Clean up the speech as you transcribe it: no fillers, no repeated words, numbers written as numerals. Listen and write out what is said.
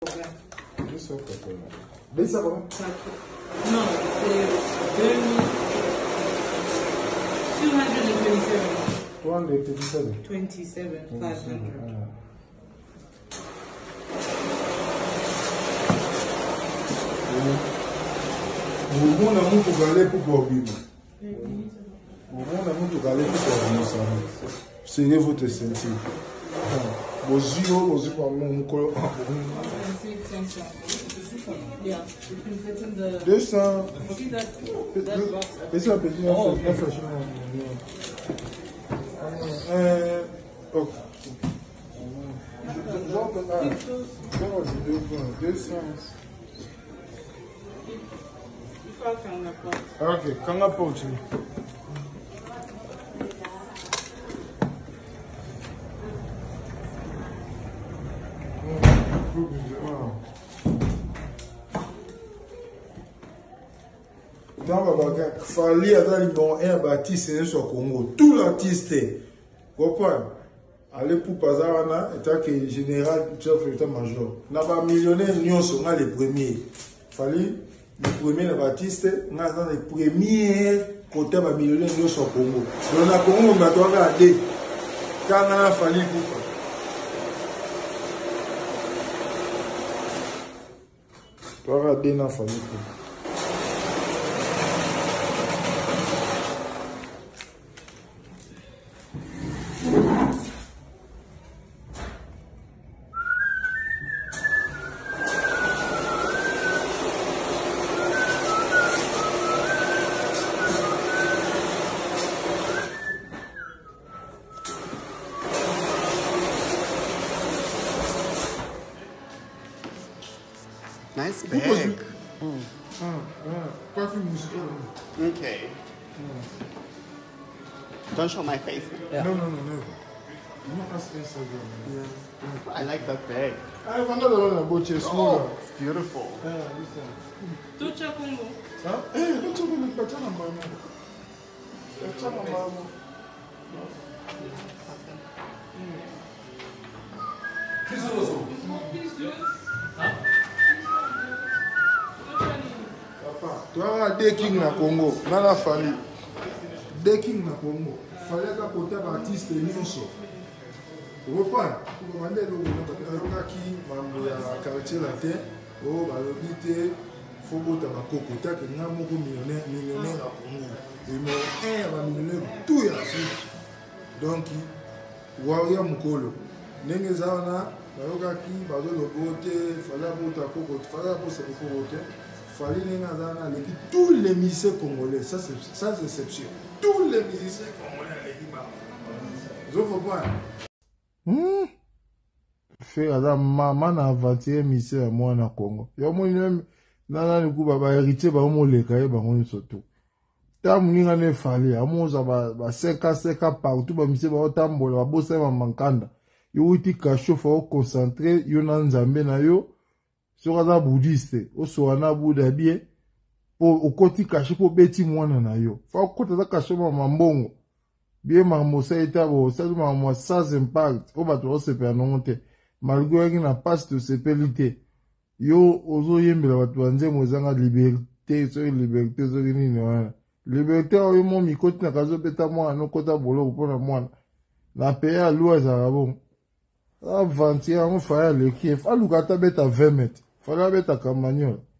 280. Mais ça va? Non, c'est 227. 500. Vous avez beaucoup galé pour Bobino. Serrez votre ceinture. Vos yeux, vos yeux, mon colon. 200. Et ça peut dire ok. 200. Ok, quand on porte. Fali a un bâtisse sur Congo. Tout l'artiste, comprends? Allez pour Pazarana, étant que général, chef état-major. N'a pas millionnaire, nous sommes les premiers. Fali, les premiers bâtistes, nous sommes les premiers côté de millionnaire, nous sommes au Congo. Donc, la Congo, on va regarder. Quand on a fallu pour tu vas regarder dans la famille. Nice bag. Okay. Don't show my face. Yeah. No. Not as Instagram. Yeah. I like that bag. I have another one about your smaller. Oh, it's beautiful. Yeah, this one. Tucha Congo. Huh? Hey, don't tell me about China, mama. China, mama. Papa, tu as des kings na Congo, dans la famille. Des kings na Congo. Fallait que côté artiste nyonso. Reprends. Pour demander le gars qui m'a quartier latin, oh balobité, faut botter ma coco, t'as que n'a moko millionnaire à Congo. Il m'a un millionnaire tout y Afrique. Donc warrior mukolo. Nenge zaona bayokaki bazo lobote, fallait botter coco, fallait bosser coco botter. Fallait nenga zaona les tous les musiciens congolais, ça c'est sans exception. Tous les musiciens congolais les ba. Zo faut pas. Fait à maman na aventure musicien moi na Congo. Yo mo na ni kuba ba héritier ba mo le kaye ba ngoni surtout. Ta muninga ne fallait amoza ba seka partout ba musicien ba tambola ba bossa ba mankanda. Yo uti kasho fa concentrer yo na nzambe na yo. Sokaza bouddhiste, o soana Bouddha bien, o koti kashi po beti mwana na yo. Fa o kota za kashi mbongo. Bien marmosa etabo, sa du marmosa sans impact, o bato o sepe anonte. Malgré yaki na passe de sepelite. Yo, ozo yembe la bato wanze mwezanga liberté, so liberté, so nini wana. Liberté o yo mo mikoti na kazo beta mwana, no kota bolo kupona mwana. Na peye a lua za rabon. Avanti, on faya le kief. Alukata beta 20 mètres. Fallait mettre à Camagnon.